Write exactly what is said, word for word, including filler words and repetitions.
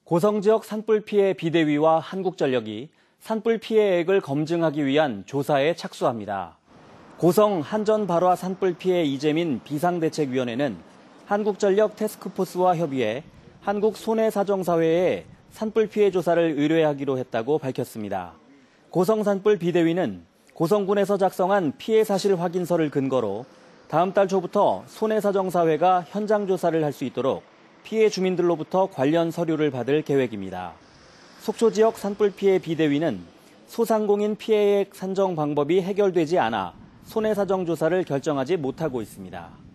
고성 지역 산불 피해 비대위와 한국전력이 산불 피해액을 검증하기 위한 조사에 착수합니다. 고성 한전발화 산불 피해 이재민 비상대책위원회는 한국전력 태스크포스와 협의해 한국손해사정사회에 산불 피해 조사를 의뢰하기로 했다고 밝혔습니다. 고성 산불 비대위는 고성군에서 작성한 피해 사실 확인서를 근거로 다음 달 초부터 손해사정사회가 현장 조사를 할 수 있도록 피해 주민들로부터 관련 서류를 받을 계획입니다. 속초 지역 산불 피해 비대위는 소상공인 피해액 산정 방법이 해결되지 않아 손해사정 조사를 결정하지 못하고 있습니다.